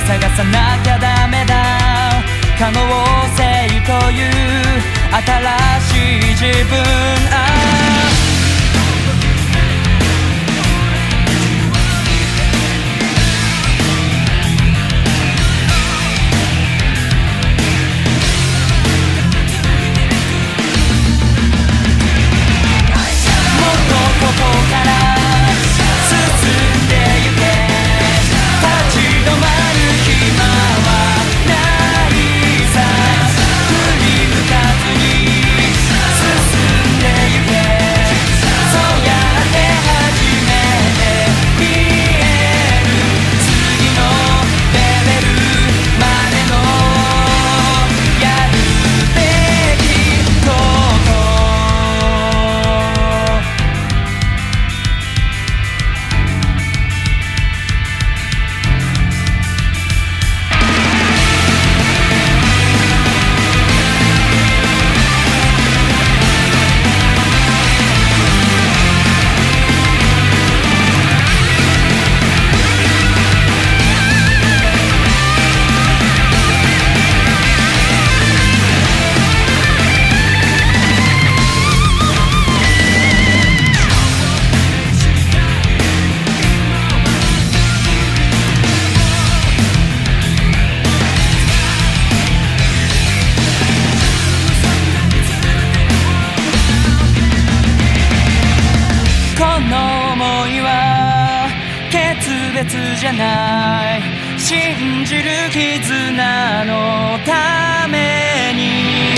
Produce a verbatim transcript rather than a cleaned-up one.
探さなきゃダメだ。可能性という新しい自分、あもっとここから進んでゆけ。立ち止まる暇はないさ。振り向かずに進んでゆけ。そうやって初めて見える次のレベルまでのやるべきこと。この想いは決別じゃない。信じる絆のために